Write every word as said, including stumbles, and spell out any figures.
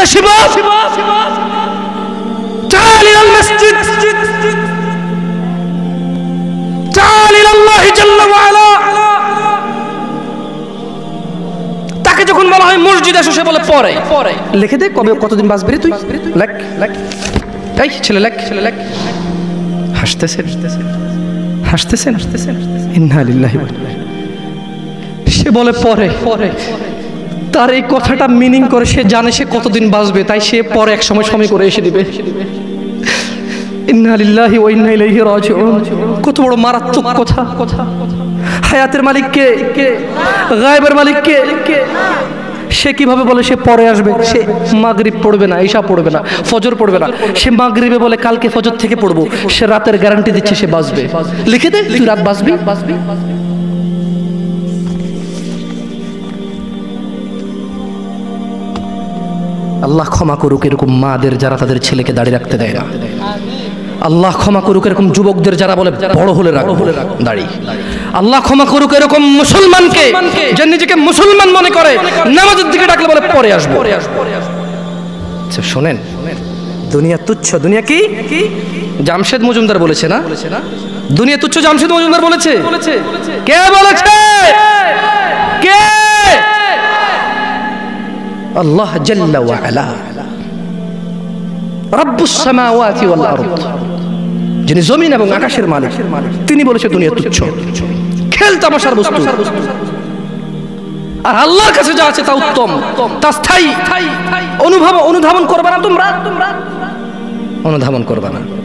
يا شباب تعال إلى المسجد تعال إلى الله جل وعلا তাকে যখন বলা হয় মসজিদে এসে সে বলে পরে লিখে দে কবে কতদিন বাঁচবি রে তুই লেখ লেখ এই ছেলে লেখ ছেলে লেখ হাসতেছেন হাসতেছেন হাসতেছেন ইন্না লিল্লাহি ওয়া ইন্না ইলাইহি সে বলে পরে পরে তার এই কথাটা মিনিং করে সে জানে সে কতদিন বাঁচবে তাই সে পরে এক সময় সময় করে এসে দিবে ইন্না লিল্লাহি ওয়া ইন্না ইলাইহি রাজিউন কত বড় মারাত্মক কথা কথা হায়াতের মালিক কে কে গায়েবের মালিক কে কে সে কিভাবে বলে সে পরে আসবে সে মাগরিব পড়বে না ঈশা পড়বে না ফজর পড়বে না সে মাগরিবে বলে কালকে ফজর থেকে পড়বো সে রাতের গ্যারান্টি দিচ্ছে সে বাঁচবে লিখে দে তুই রাত বাঁচবি বাঁচবি আল্লাহ ক্ষমা করুক এরকম মাদের যারা তাদের ছেলেকে দাঁড়িয়ে রাখতে দেয় না আল্লাহ ক্ষমা করুক এরকম যুবকদের যারা বলে বড় হলে রাখ দাড়ি আল্লাহ ক্ষমা করুক এরকম মুসলমানকে যে নিজেকে মুসলমান মনে করে নামাজের দিকে ডাকলে বলে পরে আসবো আচ্ছা শোনেন দুনিয়া তুচ্ছ দুনিয়া কি জামশেদ মজুমদার বলেছে না দুনিয়া তুচ্ছ জামশেদ মজুমদার বলেছে কে বলেছে কে আল্লাহ জাল্লা ওয়া আলা রব্বুস সামাওয়াতি ওয়াল আরদ যিনি জমিন এবং আকাশের মালিক তিনি বলেছে দুনিয়া তুচ্ছ খেল তামাশার বস্তু আর আল্লাহর কাছে যা আছে তা উত্তম তা স্থায়ী অনুভব অনুধাবন করবে না তোমরা অনুধাবন করবে না